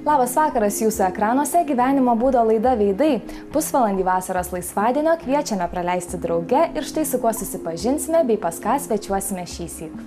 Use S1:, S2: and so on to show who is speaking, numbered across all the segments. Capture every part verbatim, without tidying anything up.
S1: Labas vakaras jūsų ekranuose gyvenimo būdo laida Veidai. Pusvalandį vasaros laisvadienio kviečiame praleisti drauge ir štai su kuo susipažinsime bei pas ką svečiuosime šįsyk.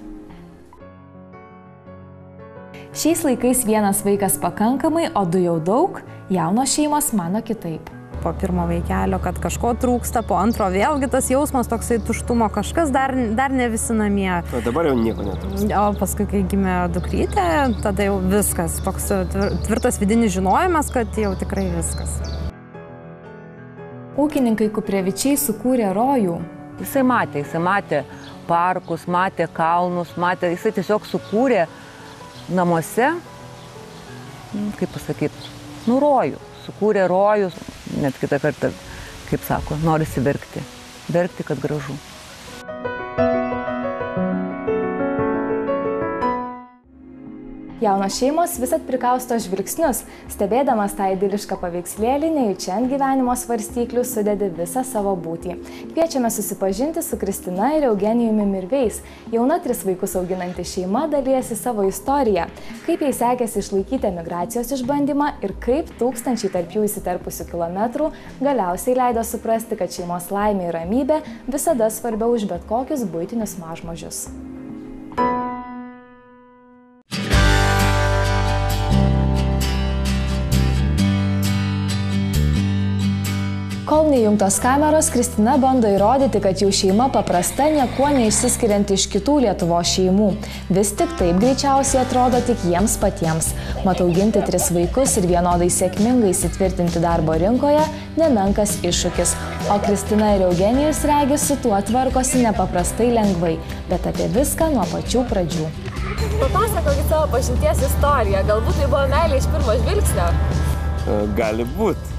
S1: Šiais laikais vienas vaikas pakankamai, o du jau daug, jaunos šeimos mano kitaip.
S2: Po pirmo vaikelio, kad kažko trūksta, po antro vėlgi tas jausmas toksai tuštumo, kažkas dar, dar ne visi namie.
S3: O dabar jau nieko netrūksta.
S2: O paskui, kai gimė dukrytė, tada jau viskas, toks tvirtas vidinis žinojimas, kad jau tikrai viskas.
S1: Ūkininkai Kuprevičiai sukūrė rojų.
S4: Jisai matė, jisai matė parkus, matė kalnus, matė, jisai tiesiog sukūrė namuose, kaip pasakyti, nu rojų. Sukūrė rojus, net kitą kartą, kaip sako, norisi verkti. Verkti, kad gražu.
S1: Jaunos šeimos visat prikausto žvilgsnius, stebėdamas tą idilišką paveikslėlį, nejučia ant gyvenimo svarstyklių sudedi visą savo būtį. Kviečiame susipažinti su Kristina ir Eugenijumi Mirveis. Jauna tris vaikus auginanti šeima dalijasi savo istoriją, kaip jai sekėsi išlaikyti emigracijos išbandymą ir kaip tūkstančiai tarp jų įsiterpusių kilometrų galiausiai leido suprasti, kad šeimos laimė ir ramybė visada svarbiau už bet kokius buitinius mažmožius. Kol neįjungtos kameros, Kristina bando įrodyti, kad jų šeima paprasta, niekuo neišsiskirianti iš kitų Lietuvos šeimų. Vis tik taip greičiausiai atrodo tik jiems patiems. Mat auginti tris vaikus ir vienodai sėkmingai įsitvirtinti darbo rinkoje nemenkas iššūkis. O Kristina ir Eugenijus regis su tuo tvarkosi nepaprastai lengvai, bet apie viską nuo pačių pradžių.
S5: Papasakokit savo pažinties istoriją, galbūt tai buvo meilė iš pirmo žvilgsnio?
S3: Gali būt.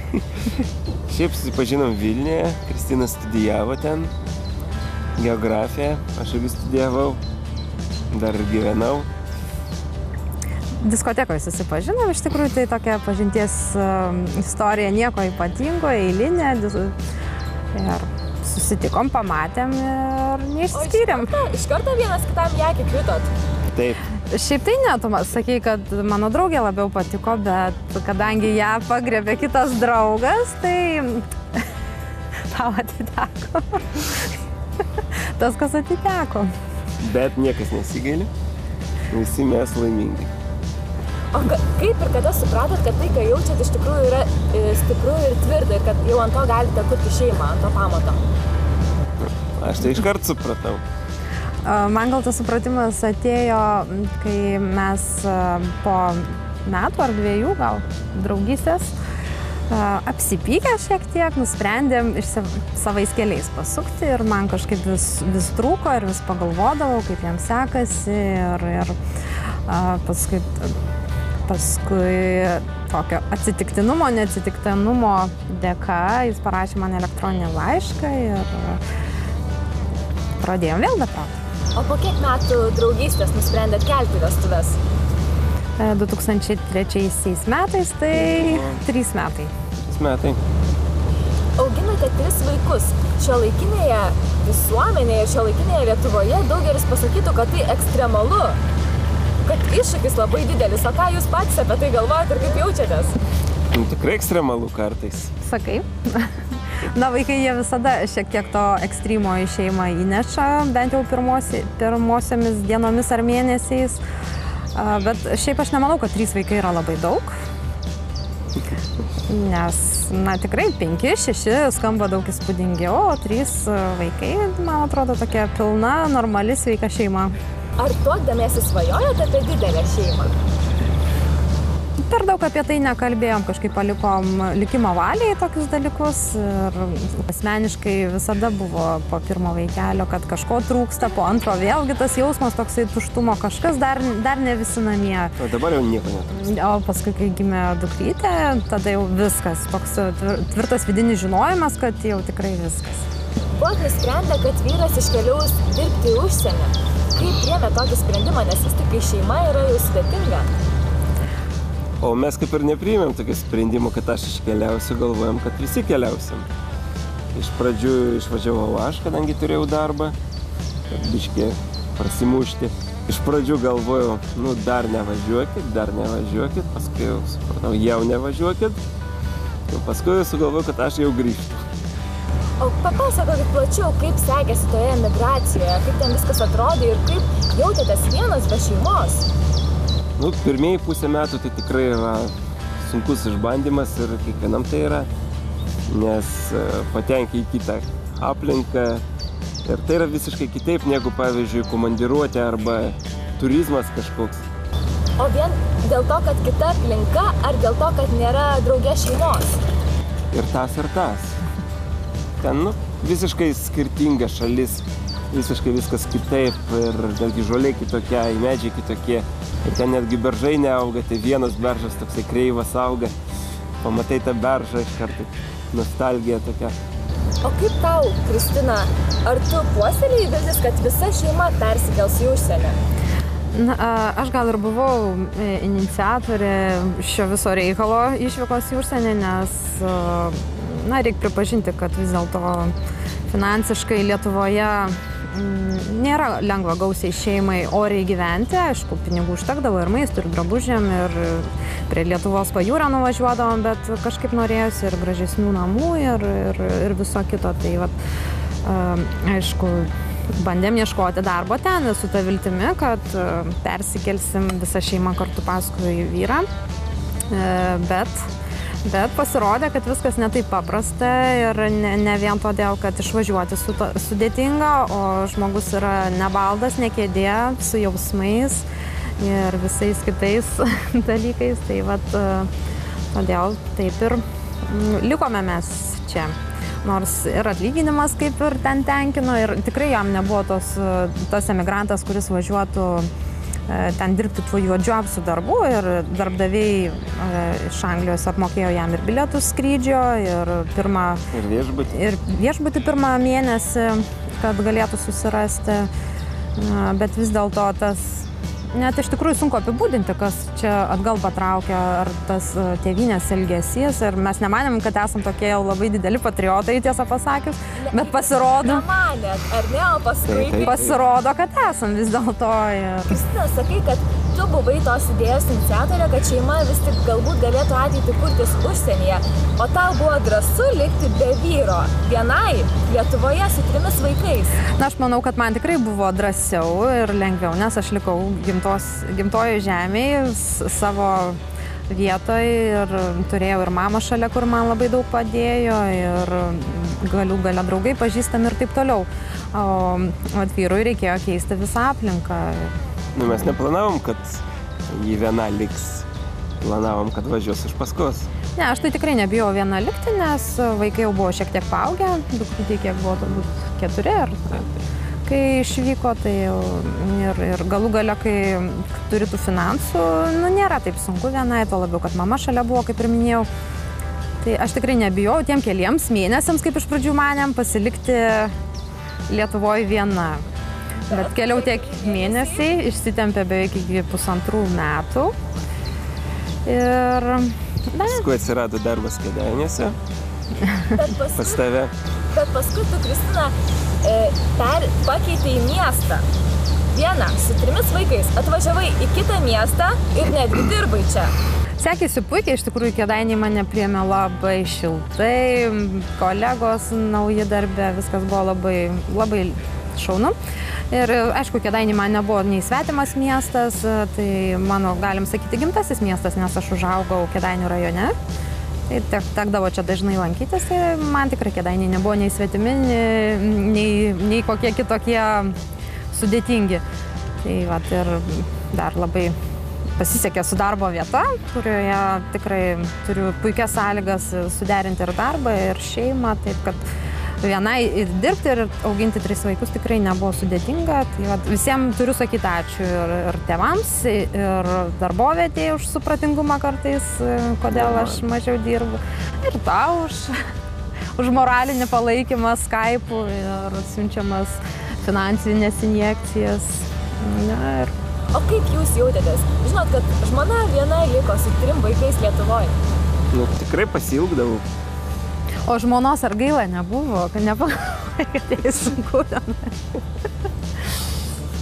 S3: Šiaip susipažinom Vilniuje, Kristina studijavo ten, geografiją, aš irgi studijavau, dar gyvenau.
S2: Diskotekoje susipažinom, iš tikrųjų tai tokia pažinties istorija, nieko ypatingo, eilinė. Ir susitikom, pamatėm ir neišsiskyrėm.
S5: Iš karto, iš karto vienas kitam į akį kritot?
S3: Taip.
S2: Šiaip tai ne, tu sakei, kad mano draugė labiau patiko, bet kadangi ją pagriebė kitas draugas, tai tau atiteko. Tas, kas atiteko.
S3: Bet niekas nesigaili, visi mes laimingi.
S5: O ka, kaip ir kada supratot, kad tai, ką jaučiat, iš tikrųjų yra e, stipru ir tvirta ir kad jau ant to galite kurti šeimą, ant to pamato?
S3: Aš tai iškart supratau.
S2: Man gal tas supratimas atėjo, kai mes po metų ar dviejų gal draugystės apsipykę šiek tiek, nusprendėm iš savais keliais pasukti ir man kažkaip vis, vis trūko ir vis pagalvodavau, kaip jam sekasi ir, ir paskui, paskui tokio atsitiktinumo, neatsitiktinumo dėka jis parašė man elektroninį laišką ir pradėjom vėl bendrauti.
S5: O po kiek metų draugystės nusprendėt kelti vestuves?
S2: du tūkstančiai trečiaisiais metais, tai trys metai.
S3: Trys metai.
S5: Auginate tris vaikus. Šiuolaikinėje visuomenėje, šiuolaikinėje Lietuvoje daugelis pasakytų, kad tai ekstremalu, kad iššūkis labai didelis. O ką jūs patys apie tai galvojat ir kaip jaučiatės?
S3: Nu, tikrai ekstremalu kartais.
S2: Sakai. Na, vaikai jie visada šiek tiek to ekstremo į šeimą įneša, bent jau pirmosi, pirmosiomis dienomis ar mėnesiais. Bet šiaip aš nemanau, kad trys vaikai yra labai daug. Nes, na, tikrai penki, šeši skamba daug įspūdingiau, o trys vaikai, man atrodo, tokia pilna, normali, sveika šeima.
S5: Ar tuokdamiesi svajojate apie didelę šeimą?
S2: Per daug apie tai nekalbėjom, kažkaip palikom likimo valiai tokius dalykus ir asmeniškai visada buvo po pirmo vaikelio, kad kažko trūksta, po antro vėlgi tas jausmas toksai tuštumo, kažkas dar, dar ne visi namie.
S3: O dabar jau nieko netrūksta.
S2: O paskui, kai gimė dukrytė, tada jau viskas, toks tvirtas vidinis žinojimas, kad jau tikrai viskas.
S5: Buvot nusprendę, kad vyras iškeliaus dirbti į užsienį. Kaip priėmė tokį sprendimą, nes vis tik kai šeima yra jau sudėtinga?
S3: O mes kaip ir nepriėmėm tokio sprendimo, kad aš iškeliausiu, galvojam, kad visi keliausim. Iš pradžių išvažiavau aš, kadangi turėjau darbą, kad biškį prasimušti. Iš pradžių galvojau, nu dar nevažiuokit, dar nevažiuokit, paskui jau supratau, jau nevažiuokit. Ir paskui sugalvojau, kad aš jau grįžtu.
S5: O papasakokit plačiau, kaip sekėsi toje emigracijoje, kaip ten viskas atrodė ir kaip jautėtės vienas be šeimos?
S3: Nu, pirmieji pusę metų tai tikrai yra sunkus išbandymas ir kiekvienam tai yra, nes patenki į kitą aplinką ir tai yra visiškai kitaip negu, pavyzdžiui, komandiruotė arba turizmas kažkoks.
S5: O vien dėl to, kad kita aplinka, ar dėl to, kad nėra drauge šeimos?
S3: Ir tas, ir tas. Ten, nu, visiškai skirtinga šalis, visiškai viskas kitaip ir netgi žolė kitokia, medžiai kitokie. Ir ten netgi beržai neauga, tai vienas beržas toksai kreivas auga. Pamatai tą beržą iš karto, nostalgija tokia.
S5: O kaip tau, Kristina, ar tu puoselėjai viltis, kad visa šeima persikels į užsienį?
S2: Na, aš gal ir buvau iniciatorė šio viso reikalo išvykos į užsienį, nes, na, reikia pripažinti, kad vis dėlto finansiškai Lietuvoje nėra lengva gausiai šeimai oriai gyventi. Aišku, pinigų užtekdavo ir maistui, ir drabužiam, ir prie Lietuvos pajūrio nuvažiuodavom, bet kažkaip norėjosi ir gražesnių namų, ir, ir, ir viso kito. Tai, vat, aišku, bandėm ieškoti darbo ten su ta viltimi, kad persikelsim visą šeimą kartu paskui vyrą. Bet Bet pasirodė, kad viskas ne taip paprasta ir ne, ne vien todėl, kad išvažiuoti su to, sudėtinga, o žmogus yra ne baldas, ne kėdė, su jausmais ir visais kitais dalykais. Tai vat, todėl taip ir likome mes čia. Nors ir atlyginimas kaip ir ten tenkino ir tikrai jam nebuvo tos, tas emigrantas, kuris važiuotų ten dirbti tų juodžių apsų darbų ir darbdaviai iš Anglijos apmokėjo jam ir bilietus skrydžio, ir, pirmą,
S3: ir viešbutį.
S2: Ir viešbutį pirmą mėnesį, kad galėtų susirasti, bet vis dėlto tas, net iš tikrųjų sunku apibūdinti, kas čia atgal patraukia, ar tas tėvynės ilgesys, ir mes nemanėm, kad esam tokie jau labai dideli patriotai, tiesą pasakius, bet pasirodo...
S5: Nemanėt, ar ne, o paskui...
S2: Pasirodo, kad esam vis dėlto. Ir...
S5: Kristina, sakai, kad tu buvai tos idėjos iniciatorė, kad šeima vis tik galbūt galėtų ateitį kurtis užsienyje, o tau buvo drąsu likti be vyro, vienai, Lietuvoje su trimis vaikais.
S2: Na, aš manau, kad man tikrai buvo drąsiau ir lengviau, nes aš likau gimtos, gimtojo žemėje, savo vietoje ir turėjau ir mamą šalia, kur man labai daug padėjo, ir galių gale draugai pažįstami ir taip toliau. O at vyrui reikėjo keisti visą aplinką.
S3: Nu, mes neplanavom, kad jį viena liks. Planavom, kad važiuos iš paskos.
S2: Ne, aš tai tikrai nebijau viena likti, nes vaikai jau buvo šiek tiek paaugę, dukrytė kiek buvo turbūt keturi, ar kai išvyko, tai jau ir, ir galų gale, kai turi tų finansų, nu, nėra taip sunku vienai, to labiau, kad mama šalia buvo, kaip ir minėjau. Tai aš tikrai nebijau tiem keliems mėnesiams, kaip iš pradžių manėm, pasilikti Lietuvoje viena. Bet keliau tiek mėnesiai, išsitempė beveik iki pusantrų metų. Ir...
S3: Paskui atsirado darbas Kėdainiuose. Pas tave.
S5: Bet paskui tu, Kristina, per, pakeitei į miestą. Viena, su trimis vaikais. Atvažiavai į kitą miestą ir netgi dirbai čia.
S2: Sekėsi puikiai, iš tikrųjų Kėdainiai mane priėmė labai šiltai, kolegos nauji darbė, viskas buvo labai, labai šaunu. Ir aišku, Kėdainiai man nebuvo nei svetimas miestas, tai mano, galim sakyti, gimtasis miestas, nes aš užaugau Kėdainių rajone. Tai tek, tekdavo čia dažnai lankytis, tai man tikrai Kėdainiai nebuvo nei svetimi, nei, nei kokie kitokie sudėtingi. Tai vat, ir dar labai pasisekė su darbo vieta, kurioje tikrai turiu puikias sąlygas suderinti ir darbą, ir šeimą, taip kad vienai ir dirbti, ir auginti tris vaikus tikrai nebuvo sudėtinga. Tai vat, visiems turiu sakyti ačiū ir, ir tėvams, ir darbovietėje už supratingumą kartais, kodėl aš mažiau dirbu. Ir tau už, už moralinį palaikymą Skype'u ir siunčiamas finansinės injekcijas. Na, ir...
S5: O kaip jūs jautėtės? Žinot, kad žmona viena liko su trim vaikais Lietuvoje.
S3: Nu, tikrai pasiilgdavau.
S2: O žmonos ar gaila nebuvo, kad nepagalvoja, kad jai sunku ten.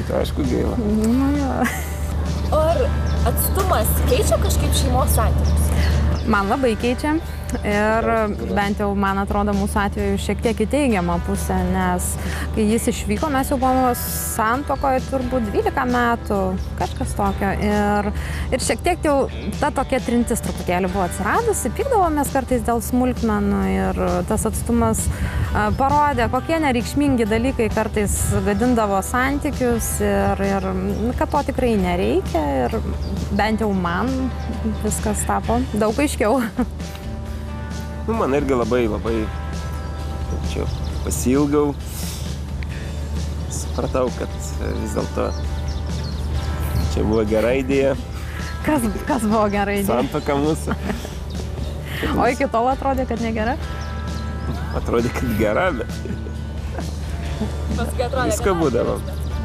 S3: Tai aišku gaila.
S2: Nu, jo.
S5: O ar atstumas keičia kažkaip šeimos santykius?
S2: Man labai keičia ir bent jau, man atrodo, mūsų atveju šiek tiek į teigiamą pusę, nes kai jis išvyko, mes jau buvome santuokoje turbūt dvylika metų, kažkas tokio. Ir, ir šiek tiek jau ta tokia trintis truputėlį buvo atsiradusi, pykdavomės kartais dėl smulkmenų ir tas atstumas a, parodė, kokie nereikšmingi dalykai kartais gadindavo santykius ir, ir kad to tikrai nereikia ir bent jau man viskas tapo daug aiškiau.
S3: Nu, man irgi labai, labai čia pasilgau. Supratau, kad vis dėlto čia buvo gera idėja.
S2: Kas, kas buvo gera idėja?
S3: Santuoka mūsų.
S2: O iki tol atrodė, kad negera?
S3: Atrodė, kad gera, bet
S5: Paskui atrodė,
S3: visko
S5: kad
S3: būdavo.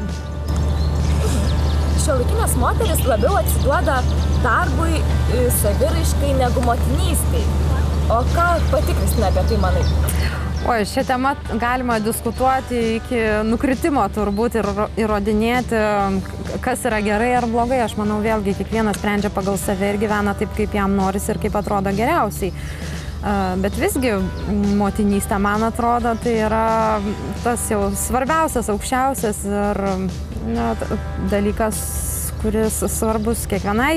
S5: Šiuolaikinės moteris labiau atsiduoda darbui, saviraiškai negu motinystei. O ką pati Kristina apie tai manai?
S2: Oi, šią temą galima diskutuoti iki nukritimo turbūt ir įrodinėti, kas yra gerai ar blogai. Aš manau, vėlgi kiekvienas sprendžia pagal save ir gyvena taip, kaip jam norisi ir kaip atrodo geriausiai. Bet visgi motinystė, man atrodo, tai yra tas jau svarbiausias, aukščiausias ir na, dalykas, kuris svarbus kiekvienai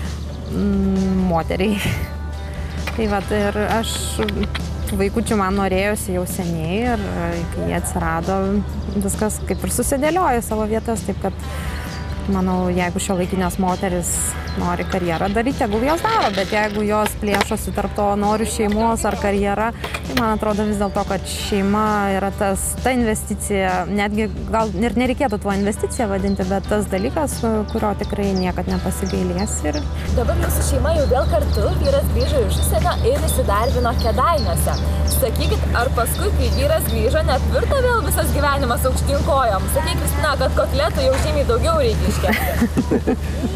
S2: mm, moteriai. Tai vat, ir aš vaikučių man norėjosi jau seniai ir kai jie atsirado, viskas kaip ir susidėliojo savo vietas, taip kad manau, jeigu šiuolaikinės moteris nori karjerą daryti, tegul jos daro, bet jeigu jos plėšosi tarp to noriu šeimos ar karjerą, tai man atrodo vis dėlto, kad šeima yra tas, ta investicija, netgi gal ir nereikėtų tuo investiciją vadinti, bet tas dalykas, kurio tikrai niekad nepasigailės. Ir...
S5: Dabar jūsų šeima jau vėl kartu, vyras grįžo iš užsienio ir įsidarbino Kėdainiuose. Sakykit, ar paskui, kai vyras grįžo, netvirto vėl visas gyvenimas aukštyn kojom? Sakyk, Kristina, kad kotletų jau žymiai daugiau reikia iškepti.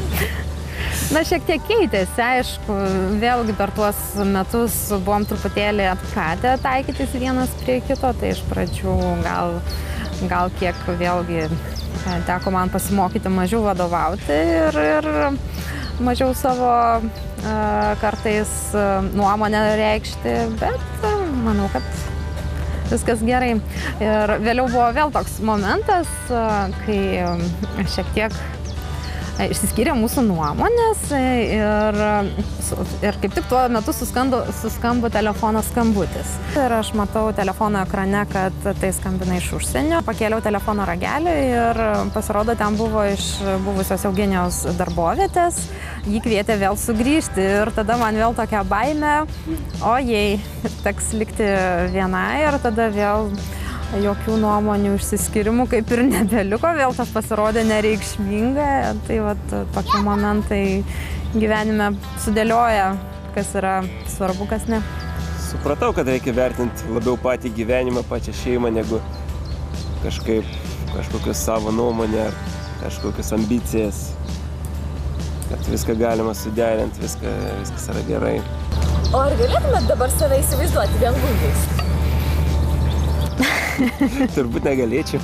S2: Na, šiek tiek keitėsi, aišku, vėlgi per tuos metus buvom truputėlį atpratę taikytis vienas prie kito, tai iš pradžių gal, gal kiek vėlgi teko man pasimokyti mažiau vadovauti ir, ir mažiau savo kartais nuomonę reikšti, bet manau, kad viskas gerai. Ir vėliau buvo vėl toks momentas, kai šiek tiek išsiskyrė mūsų nuomonės ir, ir kaip tik tuo metu suskambo, suskambo telefono skambutis. Ir aš matau telefono ekrane, kad tai skambina iš užsienio. Pakėliau telefono ragelį ir pasirodo, ten buvo iš buvusios Eugenijos darbovietės. Jį kvietė vėl sugrįžti ir tada man vėl tokia baimė, o jei, teks likti vienai ir tada vėl jokių nuomonių išsiskyrimų kaip ir nebeliko, vėl tas pasirodė nereikšminga, tai vat tokie momentai gyvenime sudėlioja, kas yra svarbu, kas ne.
S3: Supratau, kad reikia vertinti labiau patį gyvenimą, pačią šeimą, negu kažkaip kažkokios savo nuomonę ar kažkokios ambicijas, kad viską galima suderinti, viską, viskas yra gerai.
S5: O ar galėtumėt dabar save įsivaizduoti viengungiais?
S3: Turbūt negalėčiau.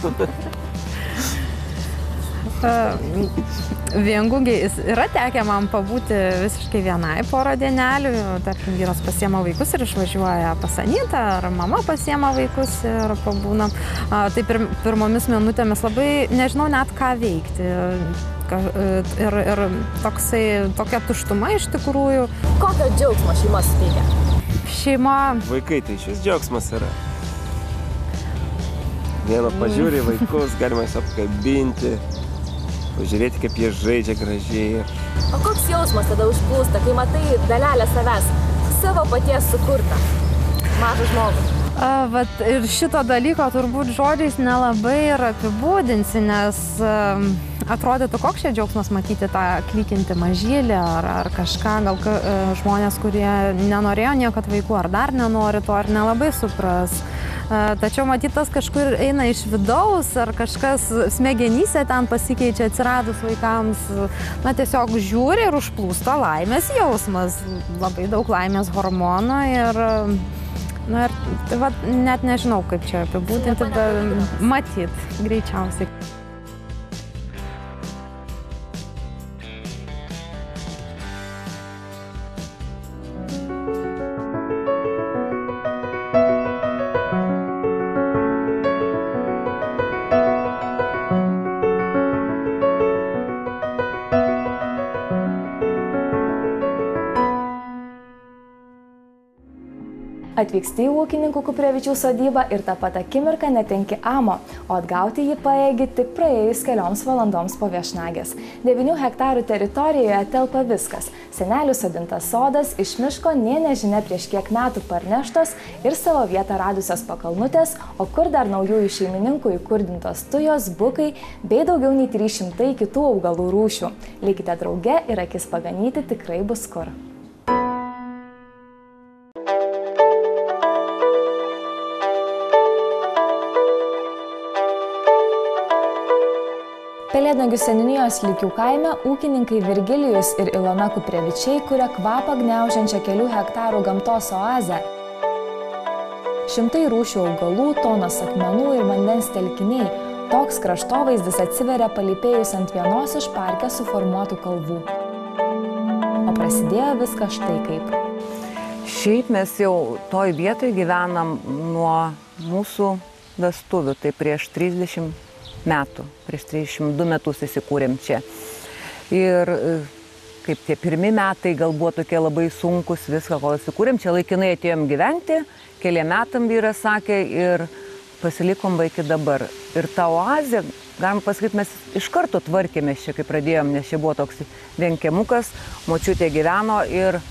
S2: Viengungiais yra tekę man pabūti visiškai vienai porą dienelių. Tarkim, vyras pasiema vaikus ir išvažiuoja pas Anytą, ar mama pasiema vaikus ir pabūnam. Tai pir, pirmomis minutėmis labai nežinau net ką veikti. Ir, ir toksai, tokia tuštuma iš tikrųjų.
S5: Kokio džiaugsmo šeima suteikia?
S2: Šeima...
S3: Vaikai, tai šis džiaugsmas yra. Vieno pažiūri vaikus, galima juos apkabinti, pažiūrėti, kaip jie žaidžia gražiai.
S5: O koks jausmas tada užplūsta, kai matai dalelę savęs, savo paties sukurtą, mažą žmogų?
S2: A, vat, ir šito dalyko turbūt žodžiais nelabai ir apibūdinsi, nes a, atrodytų, koks čia džiaugsmas matyti tą klykinti mažylį ar, ar kažką, gal a, žmonės, kurie nenorėjo niekad vaikų ar dar nenori to, ar nelabai supras. Tačiau matyt, tas kažkur eina iš vidaus, ar kažkas smegenyse ten pasikeičia atsiradus vaikams. Na, tiesiog žiūri ir užplūsta laimės jausmas. Labai daug laimės hormonų ir, na, ir tai, va, net nežinau, kaip čia apibūdinti, bet matyt, greičiausiai.
S1: Atvyksti į ūkininkų Kuprevičių sodybą ir tą pat akimirką netenki amo, o atgauti jį paėgi tik praėjus kelioms valandoms po viešnagės. devynių hektarų teritorijoje telpa viskas. Senelių sodintas sodas, iš miško nė nežinia prieš kiek metų parneštos ir savo vietą radusios pakalnutės, o kur dar naujųjų šeimininkų įkurdintos tujos, bukai bei daugiau nei trys šimtai kitų augalų rūšių. Likite drauge ir akis paganyti tikrai bus kur. Pelėdnagių seniūnijos Lykių kaime ūkininkai Virgilijus ir Ilona Kuprevičiai kuria kvapą gniaužiančią kelių hektarų gamtos oazę. Šimtai rūšių augalų, tonos akmenų ir vandens telkiniai. Toks kraštovaizdis atsiveria palypėjus ant vienos iš parke suformuotų kalvų. O prasidėjo viskas štai kaip.
S4: Šiaip mes jau toj vietoj gyvenam nuo mūsų vestuvių, tai prieš trisdešimt metų, prieš trisdešimt du metus įsikūrėm čia. Ir kaip tie pirmi metai gal buvo tokie labai sunkus, viską, kol įsikūrėm, čia laikinai atėjom gyventi, keliem metam vyras sakė ir pasilikom va iki dabar. Ir tą oazę, galima pasakyti, mes iš karto tvarkėmės čia, kai pradėjom, nes čia buvo toks vienkiemukas, močiutė gyveno ir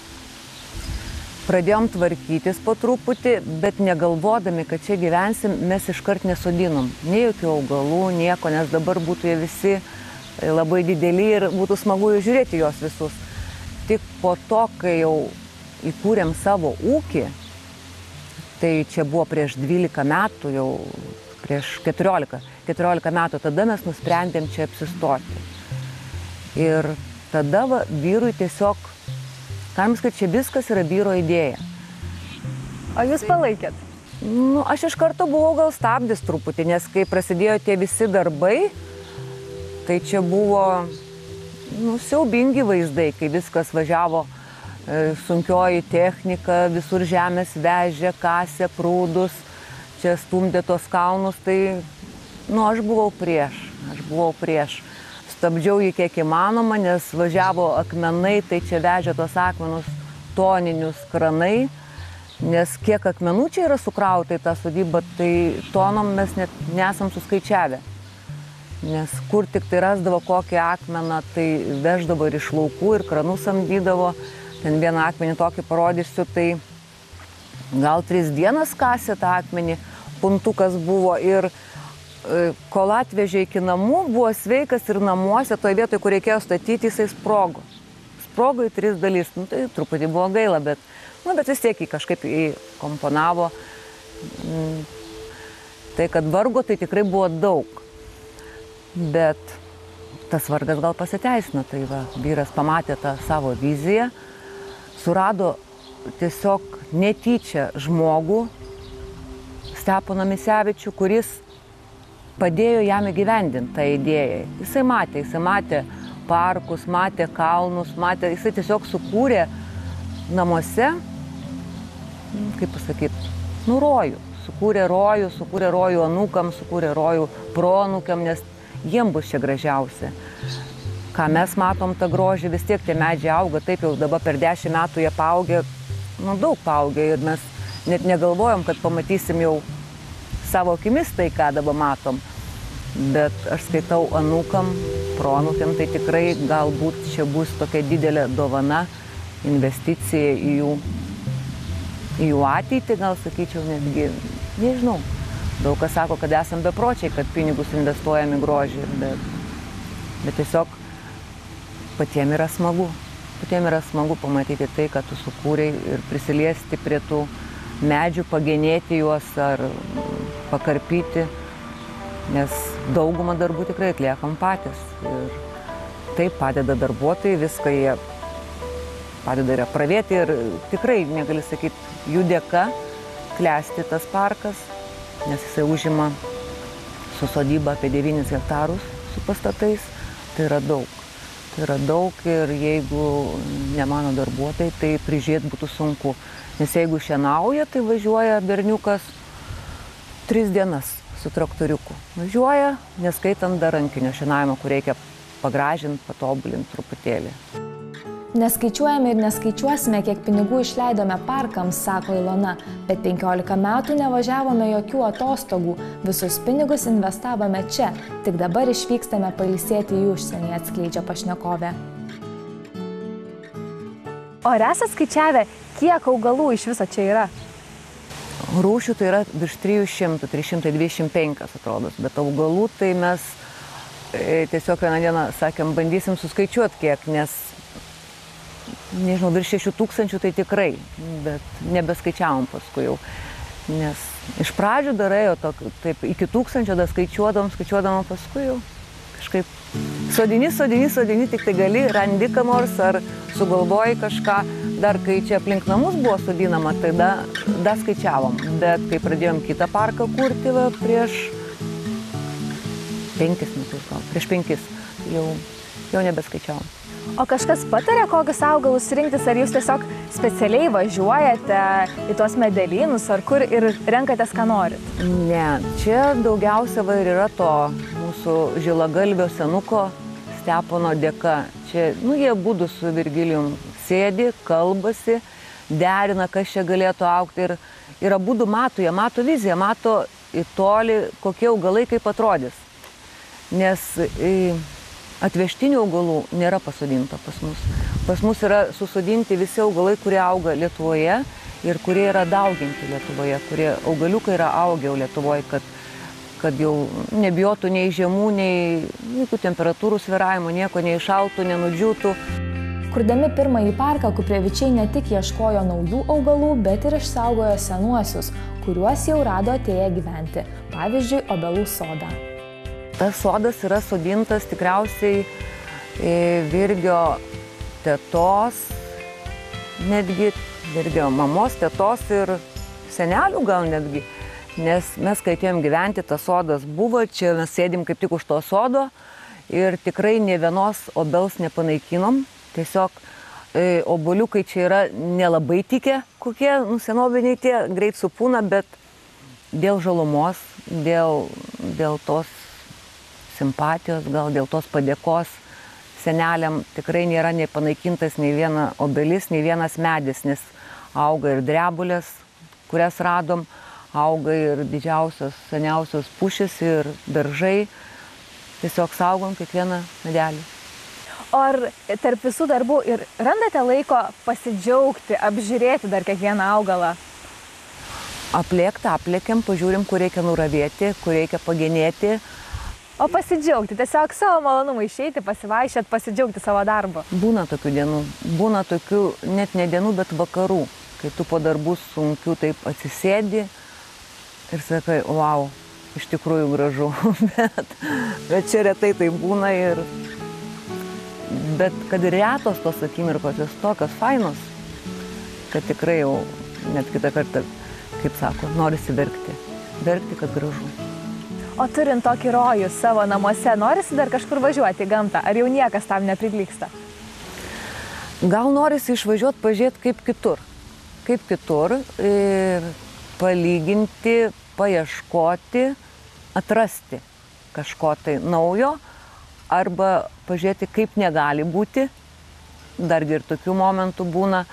S4: pradėjom tvarkytis po truputį, bet negalvodami, kad čia gyvensim, mes iškart nesodinom. Nei jokių augalų, nieko, nes dabar būtų jie visi labai dideli ir būtų smagu žiūrėti juos visus. Tik po to, kai jau įkūrėm savo ūkį, tai čia buvo prieš dvylika metų, jau prieš keturiolika, keturiolika metų, tada mes nusprendėm čia apsistoti. Ir tada va, vyrui tiesiog galim sakyti, čia viskas yra vyro idėja.
S1: O jūs palaikėt?
S4: Nu, aš iš karto buvau gal stabdis truputį, nes kai prasidėjo tie visi darbai, tai čia buvo nu, siaubingi vaizdai, kai viskas važiavo e, sunkioji technika, visur žemės vežė, kasė prūdus, čia stumdė tos kalnus, tai nu, aš buvau prieš, aš buvau prieš. Stabdžiau jį kiek įmanoma, nes važiavo akmenai, tai čia vežė tos akmenus toninius kranai, nes kiek akmenų čia yra sukrauta į tą sodybą, tai tonom mes net nesam suskaičiavę. Nes kur tik tai rasdavo kokį akmeną, tai veždavo ir iš laukų, ir kranų samdydavo. Ten vieną akmenį tokį parodysiu, tai gal tris dienas kasė tą akmenį, puntukas buvo ir kol atvežė iki namų, buvo sveikas ir namuose, toje vietoje, kur reikėjo statyti, jisai sprogo. Sprogo į tris dalys. Nu, tai truputį buvo gaila, bet, nu, bet vis tiek jį kažkaip įkomponavo. Tai, kad vargo, tai tikrai buvo daug. Bet tas vargas gal pasiteisino. Tai va, vyras pamatė tą savo viziją, surado tiesiog netyčia žmogų, Steponą Misevičių, kuris padėjo jam įgyvendinti tą idėją. Jisai matė, jisai matė parkus, matė kalnus, matė, jisai tiesiog sukūrė namuose, kaip pasakyti, nu rojų. Sukūrė rojų, sukūrė rojų anūkam, sukūrė rojų proanūkiam, nes jiem bus čia gražiausia. Ką mes matom tą grožį, vis tiek tie medžiai auga, taip jau dabar per dešimt metų jie paaugė, nu daug paaugė ir mes net negalvojom, kad pamatysim jau savo akimis tai, ką dabar matom. Bet aš skaitau anūkam, proanūkiam, tai tikrai galbūt čia bus tokia didelė dovana, investicija į jų, į jų ateitį, gal sakyčiau, netgi, nežinau. Daug kas sako, kad esam bepročiai, kad pinigus investuojam į grožį, bet, bet tiesiog patiem yra smagu. Patiem yra smagu pamatyti tai, kad tu sukūrei ir prisiliesti prie tų medžių, pagenėti juos ar pakarpyti, nes daugumą darbų tikrai atliekam patys. Ir taip padeda darbuotojai, viską jie padeda ir pravėti ir tikrai, negali sakyti, jų dėka klesti tas parkas, nes jisai užima su sodyba apie devynis hektarus su pastatais, tai yra daug. Tai yra daug ir jeigu ne mano darbuotojai, tai prižiūrėti būtų sunku. Nes jeigu šienauja, tai važiuoja berniukas tris dienas su traktoriuku. Važiuoja, neskaitant dar rankinio šienavimo, kur reikia pagražinti, patobulinti truputėlį.
S1: Neskaičiuojame ir neskaičiuosime, kiek pinigų išleidome parkams, sako Ilona, bet penkiolika metų nevažiavome jokių atostogų, visus pinigus investavome čia, tik dabar išvykstame pailsėti į užsienį, atskleidžia pašnekovė.
S5: O ar esate skaičiavę, kiek augalų iš viso čia yra?
S4: Rūšių tai yra virš trijų šimtų, trys šimtai dvidešimt penki atrodo, bet augalų tai mes e, tiesiog vieną dieną sakėm, bandysim suskaičiuoti kiek, nes, nežinau, virš šešių tūkstančių tai tikrai, bet nebeskaičiavom paskui jau, nes iš pradžių dar ėjo, taip, iki tūkstančio dar skaičiuodavom, skaičiuodavom paskui jau kažkaip sodini, sodini, sodini, tik tai gali, randi ką nors ar sugalvoji kažką. Dar kai čia aplink namus buvo sodinama, tai da, da skaičiavom. Bet kai pradėjom kitą parką kurti va, prieš penkis metus gal, prieš penkis, jau, jau nebeskaičiavom.
S5: O kažkas patarė, kokius augalus rinktis, ar jūs tiesiog specialiai važiuojate į tuos medelynus, ar kur ir renkatės, ką norit?
S4: Ne, čia daugiausia va ir yra to mūsų žilagalvio senuko Stepono dėka. Čia, nu, jie būdų su Virgilijum sėdi, kalbasi, derina, kas čia galėtų augti ir, ir abudu mato, jie mato viziją, mato į tolį, kokie augalai kaip atrodys. Nes e, atvežtinių augalų nėra pasodinta pas mus. Pas mus yra susodinti visi augalai, kurie auga Lietuvoje ir kurie yra dauginti Lietuvoje, kurie augaliukai yra augę Lietuvoje, kad kad jau nebijotų nei žiemų, nei jokių temperatūrų svyravimo, nieko neišaltų, nenudžiūtų.
S1: Kurdami pirmąjį parką, kuprievičiai ne tik ieškojo naujų augalų, bet ir išsaugojo senuosius, kuriuos jau rado atėję gyventi. Pavyzdžiui, obelų sodą.
S4: Tas sodas yra sodintas tikriausiai Virgio tetos, netgi Virgio mamos, tetos ir senelių gal netgi. Nes mes, kai atėjom gyventi, tas sodas buvo, čia mes sėdim kaip tik už to sodo ir tikrai ne vienos obels nepanaikinom. Tiesiog e, obuoliukai čia yra nelabai tikę, kokie, nu, senoviniai tie, greit supūna, bet dėl žalumos, dėl, dėl tos simpatijos, gal dėl tos padėkos seneliam tikrai nėra nei panaikintas nei viena obelis, nei vienas medis, nes auga ir drebulės, kurias radom. Auga ir didžiausios, seniausios pušys ir beržai. Tiesiog saugom kiekvieną medelį.
S5: O ar tarp visų darbų ir randate laiko pasidžiaugti, apžiūrėti dar kiekvieną augalą?
S4: Aplėkti, aplėkiam, pažiūrim, kur reikia nuravėti, kur reikia pagenėti.
S5: O pasidžiaugti, tiesiog savo malonumą išeiti, pasivaišėt, pasidžiaugti savo darbu?
S4: Būna tokių dienų. Būna tokių net ne dienų, bet vakarų, kai tu po darbų sunkių taip atsisėdi ir sakai, wow, iš tikrųjų gražu, bet, bet čia retai tai būna ir, bet kad retos tos akimirkos, jos tokios fainos, kad tikrai jau net kitą kartą, kaip sako, norisi verkti, verkti, kad gražu.
S5: O turint tokį rojų savo namuose, norisi dar kažkur važiuoti į gamtą, ar jau niekas tam neprilygsta?
S4: Gal norisi išvažiuoti, pažiūrėti kaip kitur, kaip kitur ir palyginti, paieškoti, atrasti kažko tai naujo arba pažiūrėti, kaip negali būti. Dargi ir tokių momentų būna.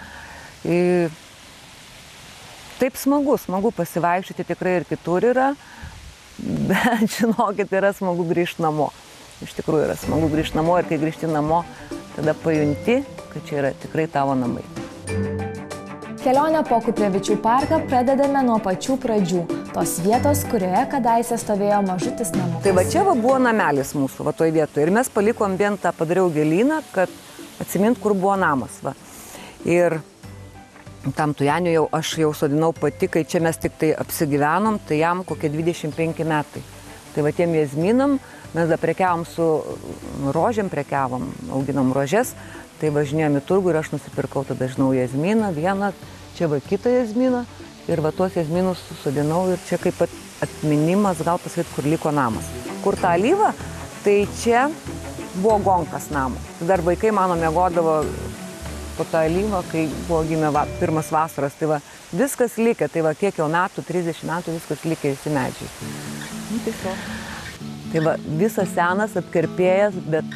S4: Taip smagu, smagu pasivaikščioti tikrai ir kitur yra, bet žinokit, yra smagu grįžti namo. Iš tikrųjų yra smagu grįžti namo ir kai grįžti namo, tada pajunti, kad čia yra tikrai tavo namai.
S1: Kelionę po Kuprievičių parką pradedame nuo pačių pradžių, tos vietos, kurioje kadaise stovėjo mažutis namukas.
S4: Tai va čia va buvo namelis mūsų, va toj vietoje. Ir mes palikom vien tą, padariau gėlyną, kad atsimint, kur buvo namas. Va. Ir tam Tujaniu jau aš jau sodinau pati, kai čia mes tik tai apsigyvenom, tai jam kokie dvidešimt penki metai. Tai va tiem jazminam, mes dar prekiavom su rožėm, prekiavom, auginom rožės. Tai važinėjom į turgų ir aš nusipirkau tada žinau jazminą, vieną, čia va kitą jazminą ir va tuos jazminus susodinau ir čia kaip atminimas, gal pasakyti, kur liko namas. Kur ta alyva, tai čia buvo gonkas namo. Dar vaikai mano miegodavo po tą alyvą, kai buvo gimė va, pirmas vasaras, tai va viskas likė, tai va kiek jau metų, trisdešimt metų viskas likė visi medžiai. Nu, tiesiog. Tai va visas senas, apkerpėjęs, bet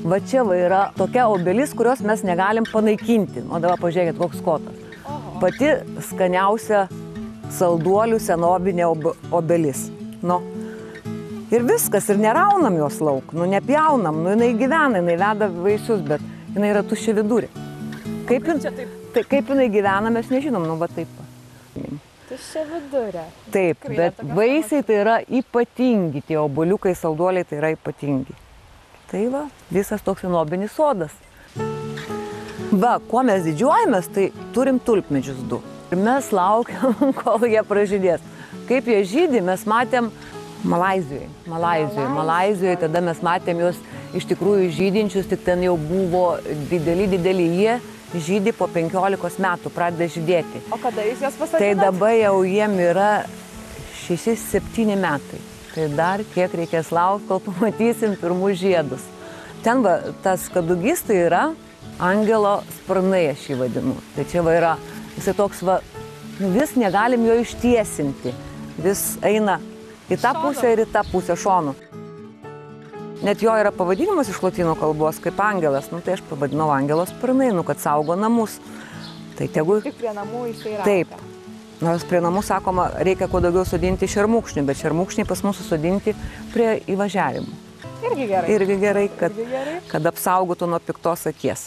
S4: Va čia va yra tokia obelis, kurios mes negalim panaikinti. O dabar pažiūrėkit, koks kotas. Pati skaniausia salduolių senobinė ob obelis. Nu. Ir viskas, ir neraunam jos lauk, nu nepjaunam, nu jinai gyvena, jinai veda vaisius, bet jinai yra tuščia vidurė. Kaip, jin, tai, kaip jinai gyvena, mes nežinom, nu va taip.
S5: Tuščia vidurė.
S4: Taip, bet vaisiai tai yra ypatingi, tie obuoliukai, salduoliai tai yra ypatingi. Tai va, visas toks senobinis sodas. Va, kuo mes didžiuojamės, tai turim tulpmedžius du. Ir mes laukiam, kol jie pražydės. Kaip jie žydi, mes matėm Malaizijoje. Malaizijoje. Malaizijoje, tada mes matėm juos iš tikrųjų žydinčius, tik ten jau buvo dideli, dideli. Jie žydi po penkiolikos metų, pradeda žydėti.
S5: O kada jūs juos pasodinat?
S4: Tai dabar jau jiem yra šeši septyni metai. Tai dar kiek reikės laukti, kol pamatysim pirmus žiedus. Ten va, tas kadugys tai yra angelo sparnai, aš jį vadinu. Tai čia va yra, jisai toks va, nu, vis negalim jo ištiesinti. Vis eina į tą pusę ir į tą pusę šonų. Net jo yra pavadinimas iš lotynų kalbos kaip angelas. Nu, tai aš pavadinau angelo sparnai, nu, kad saugo namus. Tai tegu...
S5: Tik prie namų jisai yra.
S4: Taip. Nors prie namų, sakoma, reikia kuo daugiau sodinti šermukšnių, bet šermukšniai pas mus susodinti prie įvažiavimų.
S5: Irgi gerai.
S4: Irgi gerai, kad,
S5: Irgi gerai.
S4: kad apsaugotų nuo piktos akies.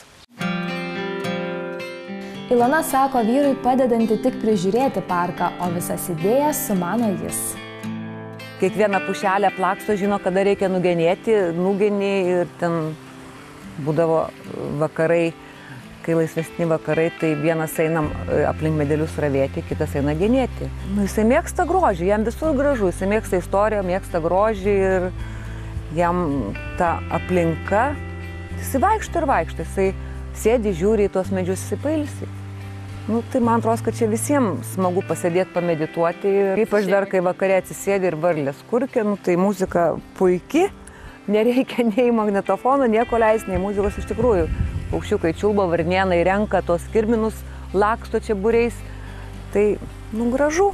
S1: Ilona sako vyrui padedanti tik prižiūrėti parką, o visas idėjas sumano jis.
S4: Kiekvieną pušelę plaksto, žino, kada reikia nugenėti, nugenį ir ten būdavo vakarai, kai laisvesni vakarai, tai vienas einam aplink medelius ravėti, kitas eina genėti. Nu, jisai mėgsta grožį, jam visur gražu, jisai mėgsta istoriją, mėgsta grožį ir jam ta aplinka, jisai vaikšto ir vaikšto, jisai sėdi, žiūri į tuos medžius, jisai pailsi. Nu, tai man atrodo, kad čia visiems smagu pasėdėti, pamedituoti. Ypač dar, kai vakare atsisėdi ir varlės kurkia, nu, tai muzika puiki, nereikia nei magnetofono, nieko leis, nei muzikos iš tikrųjų. Paukščiukai čiulba, varnėnai renka tos kirminus, laksto čia būriais. Tai, nu, gražu.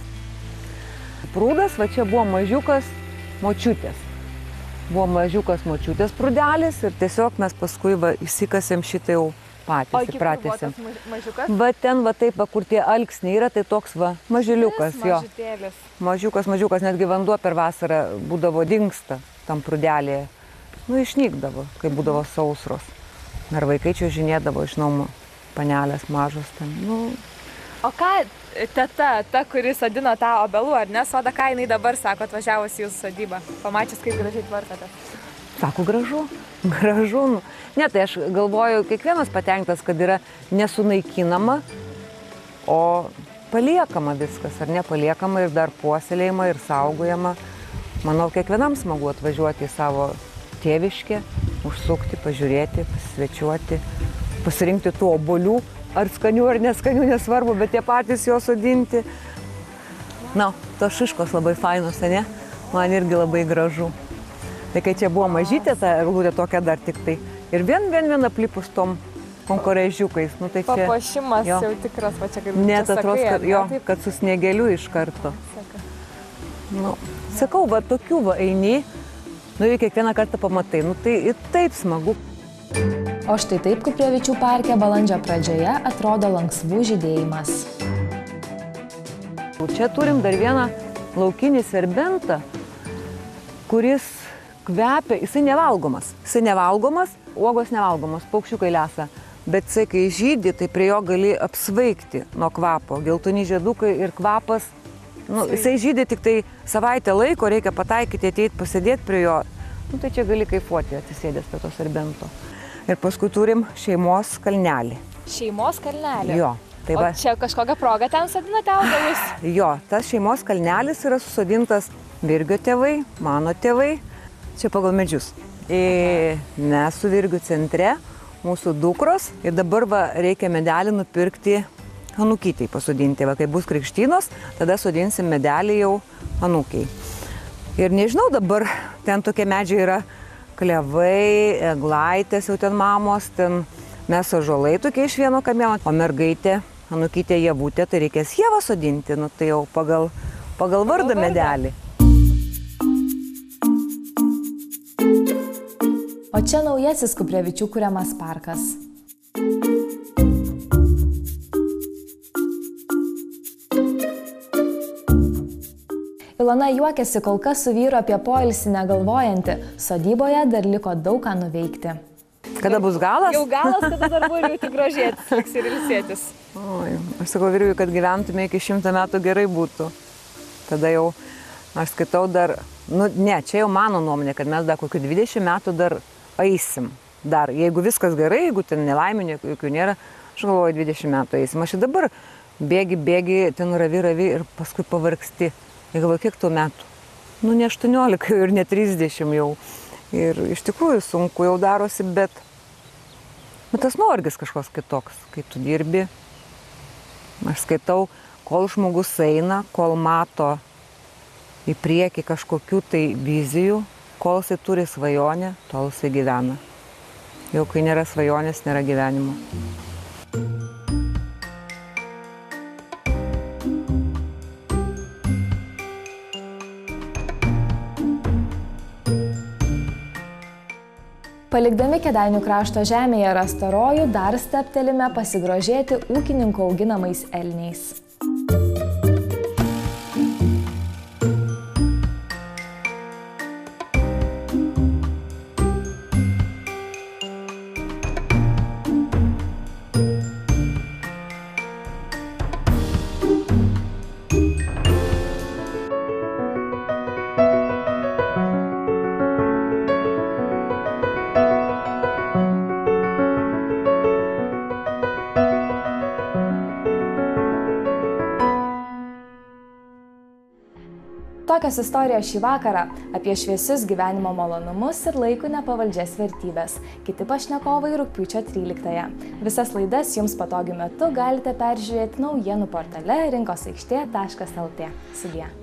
S4: Prūdas, va čia buvo mažiukas močiutės. Buvo mažiukas močiutės prūdelis ir tiesiog mes paskui va įsikasėm šitą jau patys įpratėsim. Va ten va taip, va, kur tie alksniai yra, tai toks va mažiliukas jo. Mažiukas, mažiukas, netgi vanduo per vasarą būdavo dingsta tam prūdelėje. Nu, išnykdavo, kai būdavo sausros. Ar vaikai čia žinėdavo iš namų, panelės mažos ten. Nu.
S5: O ką teta, ta, kuri sodino tą obelų, ar ne, soda, ką jinai dabar sako, atvažiavus į jūsų sodybą, pamačius, kaip gražiai tvarkotės?
S4: Sako, gražu, gražu. Ne, tai aš galvoju, kiekvienas patenkintas, kad yra nesunaikinama, o paliekama viskas, ar nepaliekama ir dar puoselėjama ir saugojama. Manau, kiekvienam smagu atvažiuoti į savo tėviškę, užsukti, pažiūrėti, pasisvečiuoti, pasirinkti tų obuolių, ar skanių, ar neskanių, nesvarbu, bet tie patys jo sodinti. Na, tos šiškos labai fainos, ne? Man irgi labai gražu. Tai kai čia buvo mažytė, ta eglutė tokia dar tik tai. Ir vien, vien, vien aplipus tom konkorežiukais. Nu, tai čia,
S5: papuošimas jo, jau tikras, va čia kaip čia
S4: net atrodo,
S5: sakai,
S4: kad, jo, kad su sniegeliu iš karto. Nu, sakau, va tokių va eini, nu ir kiekvieną kartą pamatai. Nu tai ir taip smagu.
S1: O štai taip Kuprevičių parke balandžio pradžioje atrodo lanksvų žydėjimas.
S4: Čia turim dar vieną laukinį serbentą, kuris kvepia, jisai nevalgomas. Jisai nevalgomas, uogos nevalgomas, paukščiukai lesa. Bet jisai, kai žydi, tai prie jo gali apsvaigti nuo kvapo. Geltoni žiedukai ir kvapas. Nu, jisai žydi tik tai savaitę laiko, reikia pataikyti, ateiti, pasėdėti prie jo. Nu, tai čia gali kaifuoti atsisėdęs prie to serbento. Ir paskui turim šeimos kalnelį.
S5: Šeimos kalnelį?
S4: Jo. Tai va,
S5: o čia kažkokią progą ten sodinate augalus?
S4: Jo, tas šeimos kalnelis yra susodintas Virgio tėvai, mano tėvai. Čia pagal medžius. Ir mes su Virgiu centre, mūsų dukros. Ir dabar va, reikia medelį nupirkti anūkytei pasodinti. Va, kai bus krikštynos, tada sodinsim medelį jau anūkiai. Ir nežinau, dabar ten tokie medžiai yra klevai, eglaitės jau ten mamos, ten mes ąžuolai tokie iš vieno kamieno. O mergaitė, anūkytė Javutė, tai reikės Javą sodinti, nu tai jau pagal, pagal vardą medelį.
S1: O čia naujasis Kuprevičių kuriamas parkas. Ilona juokiasi, kol kas su vyru apie poilsį negalvojanti, sodyboje dar liko daug ką nuveikti.
S4: Kada bus galas?
S5: Jau galas, kada darbų ir jau tik grožėtis, liks ir ilsėtis.
S4: Oi, aš sakau vyrui, kad gyventume iki šimto metų gerai būtų. Tada jau, aš skaitau dar, nu ne, čia jau mano nuomonė, kad mes dar kokių dvidešimt metų dar eisim. Dar, jeigu viskas gerai, jeigu ten nelaimė, jokių nėra, aš galvoju, dvidešimt metų eisim. Aš dabar bėgi, bėgi, ten ravi, ravi ir paskui pavargsti. Ir galvoju, kiek tų metų? Nu, ne aštuoniolika ir ne trisdešimt jau. Ir iš tikrųjų sunku jau darosi, bet, bet tas nuovargis kažkoks kitoks, kai tu dirbi. Aš skaitau, kol žmogus eina, kol mato į priekį kažkokių tai vizijų, kol jisai turi svajonę, tol jisai gyvena. Jau kai nėra svajonės, nėra gyvenimo.
S1: Palikdami Kėdainių krašto žemėje rastą rojų, dar steptelime pasigrožėti ūkininkų auginamais elniais. Tokios istorijos šį vakarą apie šviesius gyvenimo malonumus ir laikų nepavaldžias vertybės. Kiti pašnekovai rugpjūčio tryliktąją. Visas laidas jums patogiu metu galite peržiūrėti naujienų portale rinkos aikštė taškas lt. Sudie.